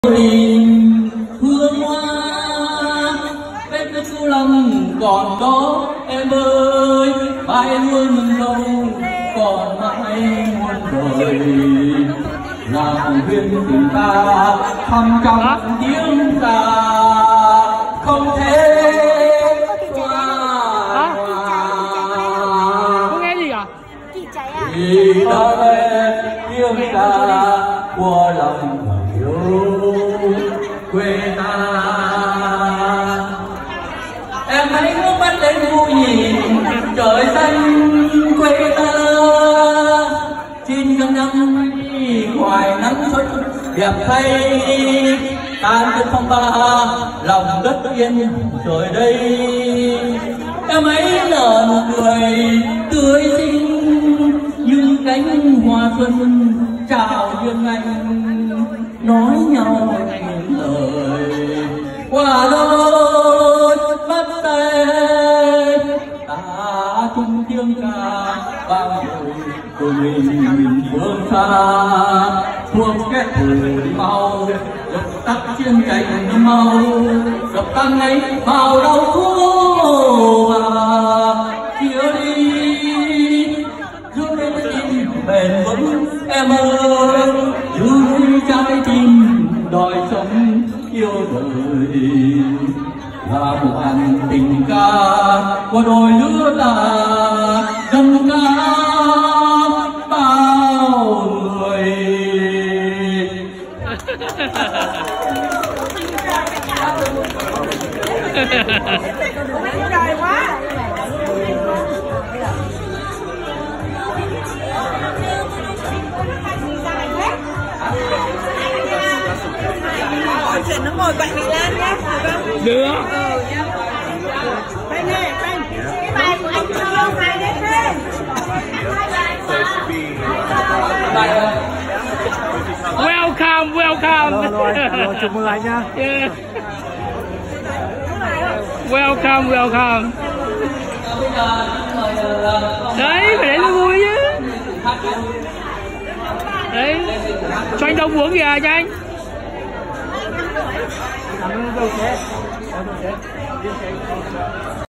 hương hoa bên chu lòng còn đó em ơi, mãi luôn lâu còn mãi muôn đời làm duyên tình ta thăm trong tiếng ca không thể qua. Không nghe gì à? Vì đó tiếng ca của lòng yêu quê ta. Em hãy ngước mắt lên vui nhìn trời xanh quê ta, chín tháng năm ngoài nắng xuân đẹp thay tan cơn phong ba lòng đất yên rồi đây. Em ấy nở nụ cười tươi xinh như cánh hoa xuân chào duyên anh nói nhau những lời qua đôi mắt tay ta chung tiếng ca vang dội của mình phương xa thuộc kết thời mau dập tắt chiến tranh mau dập tắt ngay vào đau khổ và chia đi giữ đến tim bền vững em ơi, giữ trái tim đòi sống yêu đời là một hành tình ca của đôi lứa ta dâng ca bao người. Trời quá. Chuyện nó ngồi bạn bị lan nhé, được không? Được. Đây nè, cái bài của anh Trương này đấy thế. Welcome, welcome. Rồi, chúc mừng anh nhá. Yeah. Welcome, welcome. Đấy, phải để nó vui chứ. Đấy, cho anh Đông uống kìa cho anh. Cảm ơn đâu thế.